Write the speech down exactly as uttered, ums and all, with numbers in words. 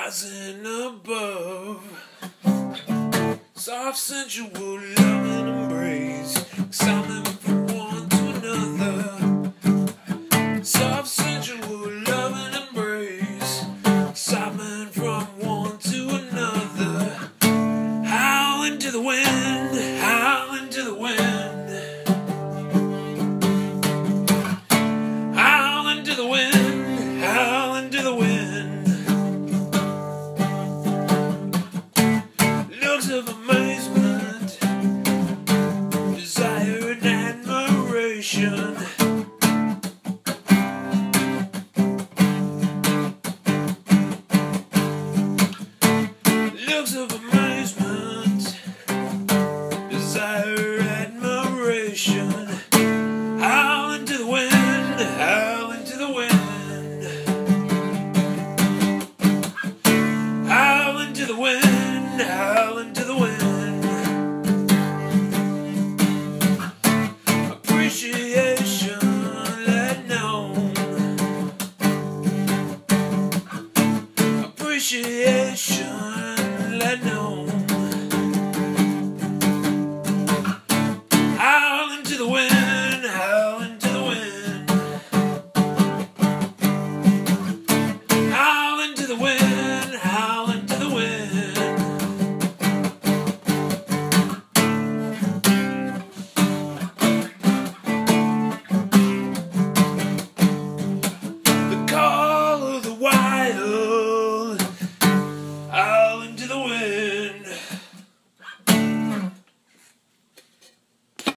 rising above. Soft, sensual love and embrace, excitement from one to another. Soft, sensual love and embrace, excitement from one to another. Howlin' to the wind, howlin' to the wind, howlin' to the wind, howlin' to the wind. Looks of amazement, desire and admiration. Looks of amazement, desire, admiration. Howlin' to the wind, howlin' to the wind, howlin' to the wind, howlin' to the wind. Appreciation let known. Appreciation.